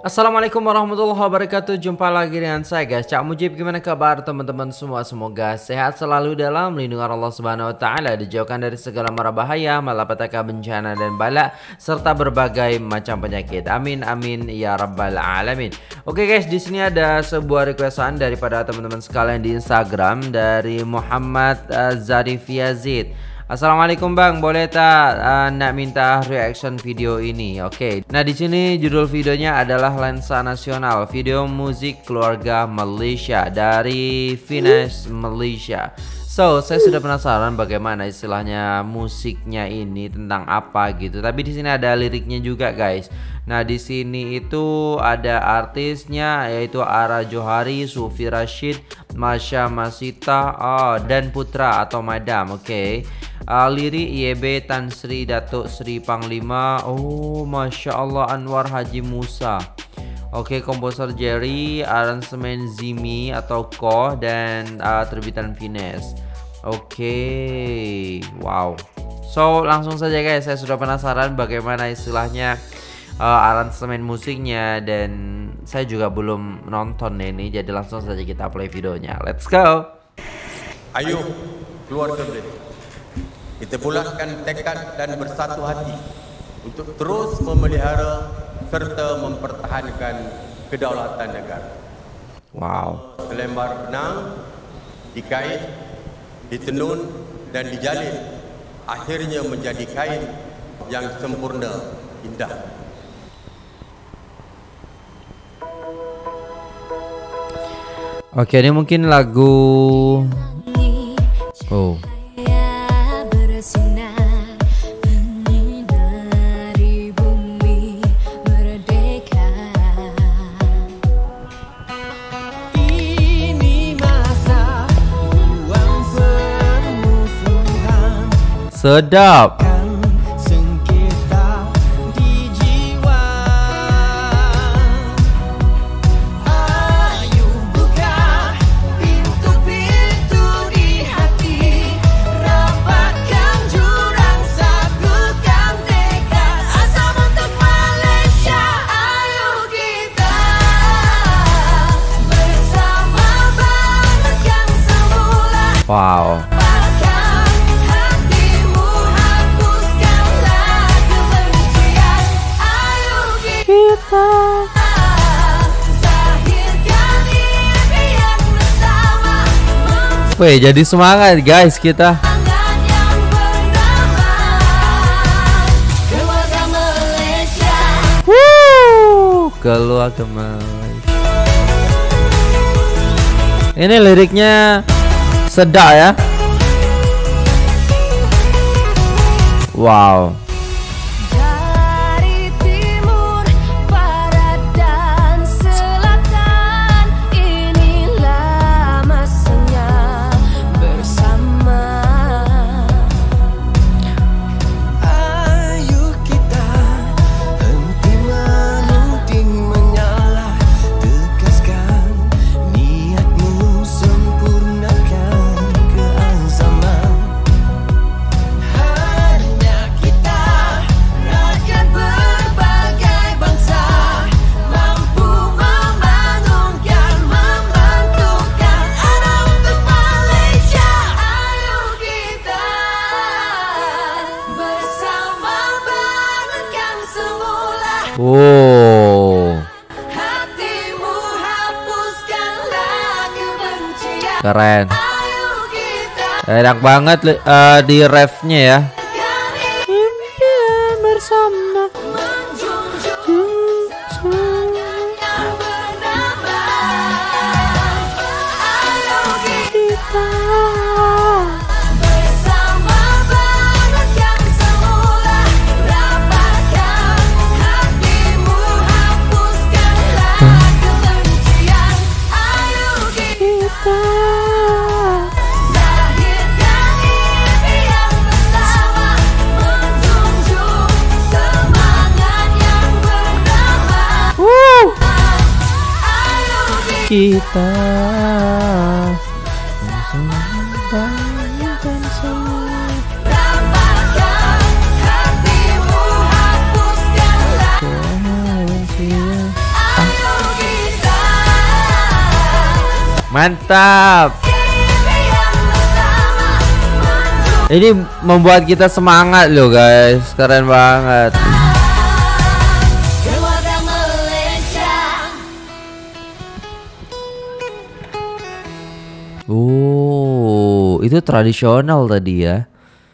Assalamualaikum warahmatullahi wabarakatuh. Jumpa lagi dengan saya guys, Cak Mujib. Gimana kabar teman-teman semua? Semoga sehat selalu dalam lindungan Allah Subhanahu wa taala, dijauhkan dari segala mara bahaya, malapetaka, bencana dan bala serta berbagai macam penyakit. Amin amin ya rabbal alamin. Oke guys, di sini ada sebuah requestan daripada teman-teman sekalian di Instagram dari Muhammad Zarif Yazid. Assalamualaikum bang, boleh tak nak minta reaction video ini? Oke. Nah di sini judul videonya adalah Lensa Nasional, video musik keluarga Malaysia dari Finesse Malaysia. So saya sudah penasaran bagaimana istilahnya musiknya ini, tentang apa gitu. Tapi di sini ada liriknya juga guys. Nah di sini itu ada artisnya yaitu Ara Johari, Sufi Rashid, Masya Masita, dan Putra atau Madam. Oke. Lirik YB Tan Sri Datuk Sri Panglima. Oh Masya Allah, Anwar Haji Musa. Oke, komposer Jerry, aransemen Zimi atau Koh, dan terbitan Finesse. Oke, wow. So langsung saja guys, saya sudah penasaran bagaimana istilahnya aransemen musiknya, dan saya juga belum nonton ini, jadi langsung saja kita play videonya. Let's go. Ayo keluar dari kita bulatkan tekad dan bersatu hati untuk terus memelihara serta mempertahankan kedaulatan negara. Wow. Selembar benang dikait, ditenun dan dijalin, akhirnya menjadi kain yang sempurna, indah. Oke, ini mungkin lagu. Oh. Sedap. Wow. Wih, jadi semangat guys kita. Keluarga Malaysia. Ini liriknya sedap ya. Wow. Oh, keren, enak banget di refnya ya. Impian bersama. Kita membayangkan semua. Rapatkan hatimu, hapuskanlah kebencian. Mantap. Ini membuat kita semangat loh guys. Keren banget. Itu tradisional tadi ya.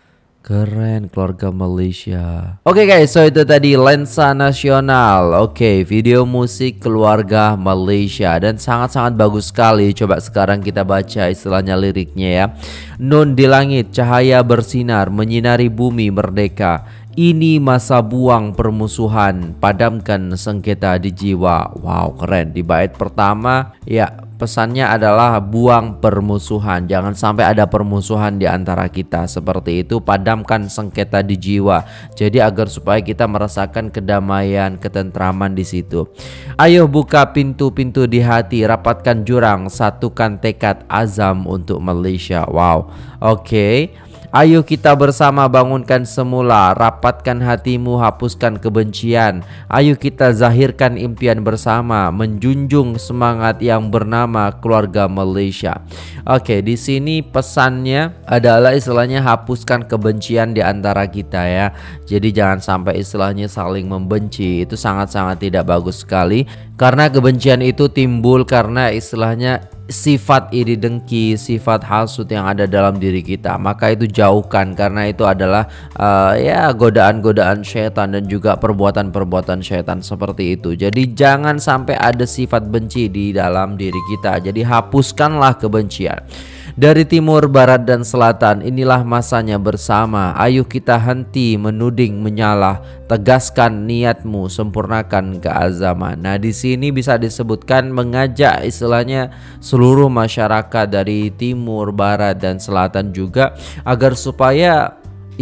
Keren, keluarga Malaysia. Oke guys, so itu tadi lensa nasional. Oke, video musik keluarga Malaysia dan sangat-sangat bagus sekali. Coba sekarang kita baca istilahnya liriknya ya. Nun di langit, cahaya bersinar, menyinari bumi merdeka. Ini masa buang permusuhan, padamkan sengketa di jiwa. Wow, keren. Di bait pertama ya, pesannya adalah buang permusuhan. Jangan sampai ada permusuhan di antara kita. Seperti itu, padamkan sengketa di jiwa. Jadi agar supaya kita merasakan kedamaian, ketentraman di situ. Ayo buka pintu-pintu di hati, rapatkan jurang, satukan tekad azam untuk Malaysia. Wow. Oke. Ayo kita bersama bangunkan semula, rapatkan hatimu, hapuskan kebencian. Ayo kita zahirkan impian bersama, menjunjung semangat yang bernama keluarga Malaysia. Oke, di sini pesannya adalah istilahnya hapuskan kebencian di antara kita ya. Jadi jangan sampai istilahnya saling membenci. Itu sangat-sangat tidak bagus sekali. Karena kebencian itu timbul karena istilahnya sifat iri dengki, sifat hasut yang ada dalam diri kita. Maka itu jauhkan, karena itu adalah ya godaan-godaan syaitan dan juga perbuatan-perbuatan syaitan seperti itu. Jadi jangan sampai ada sifat benci di dalam diri kita. Jadi hapuskanlah kebencian. Dari timur, barat, dan selatan, inilah masanya bersama. Ayo kita henti menuding, menyalah. Tegaskan niatmu, sempurnakan keazaman. Nah, di sini bisa disebutkan mengajak istilahnya seluruh masyarakat dari timur, barat, dan selatan juga agar supaya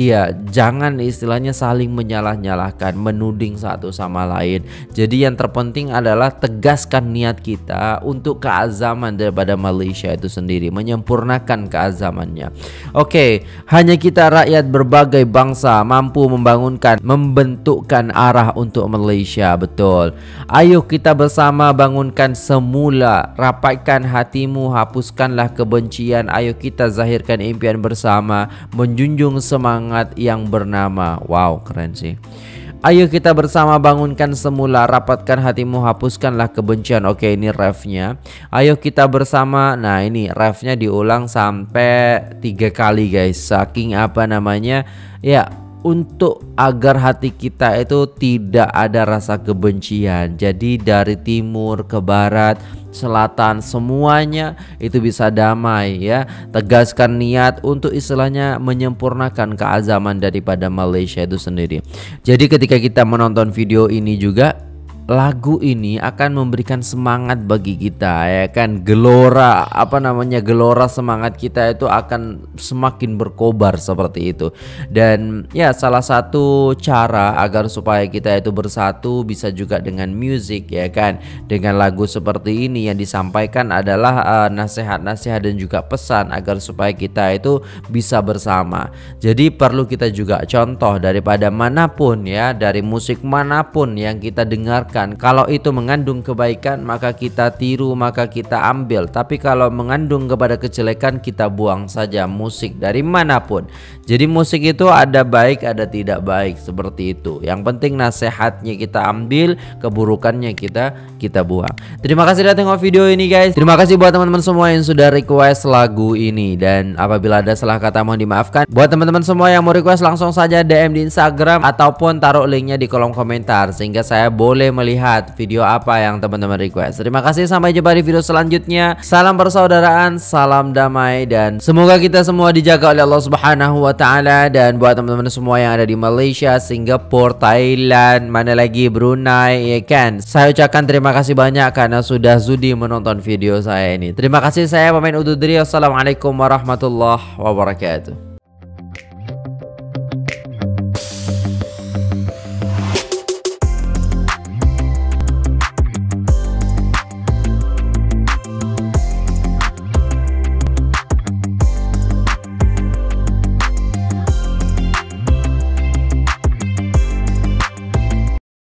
jangan istilahnya saling menyalah-nyalahkan, menuding satu sama lain. Jadi yang terpenting adalah tegaskan niat kita untuk keazaman daripada Malaysia itu sendiri, menyempurnakan keazamannya. Oke, hanya kita rakyat berbagai bangsa mampu membangunkan, membentukkan arah untuk Malaysia. Betul. Ayo kita bersama bangunkan semula, rapatkan hatimu, hapuskanlah kebencian. Ayo kita zahirkan impian bersama, menjunjung semangat yang bernama. Wow, keren sih. Ayo kita bersama bangunkan semula, rapatkan hatimu, hapuskanlah kebencian. Oke, ini refnya. Ayo kita bersama. Nah, ini refnya diulang sampai 3 kali guys. Saking apa namanya ya, untuk agar hati kita itu tidak ada rasa kebencian. Jadi dari timur ke barat, selatan, semuanya itu bisa damai ya. Tegaskan niat untuk istilahnya menyempurnakan keazaman daripada Malaysia itu sendiri. Jadi ketika kita menonton video ini juga, lagu ini akan memberikan semangat bagi kita ya kan. Gelora gelora semangat kita itu akan semakin berkobar seperti itu. Dan ya, salah satu cara agar supaya kita itu bersatu bisa juga dengan musik ya kan. Dengan lagu seperti ini yang disampaikan adalah nasihat-nasihat dan juga pesan agar supaya kita itu bisa bersama. Jadi perlu kita juga contoh daripada manapun ya, dari musik manapun yang kita dengarkan. Kalau itu mengandung kebaikan maka kita tiru, maka kita ambil. Tapi kalau mengandung kepada kejelekan, kita buang saja musik dari manapun. Jadi musik itu ada baik ada tidak baik, seperti itu. Yang penting nasihatnya kita ambil, keburukannya kita buang. Terima kasih sudah tengok video ini guys. Terima kasih buat teman-teman semua yang sudah request lagu ini. Dan apabila ada salah kata mohon dimaafkan. Buat teman-teman semua yang mau request, langsung saja DM di Instagram ataupun taruh linknya di kolom komentar sehingga saya boleh melihat video apa yang teman-teman request. Terima kasih, sampai jumpa di video selanjutnya. Salam persaudaraan, salam damai, dan semoga kita semua dijaga oleh Allah Subhanahu wa taala. Dan buat teman-teman semua yang ada di Malaysia, Singapura, Thailand, mana lagi, Brunei ya kan, saya ucapkan terima kasih banyak karena sudah sudi menonton video saya ini. Terima kasih, saya pemain undur diri. Wassalamualaikum warahmatullahi wabarakatuh.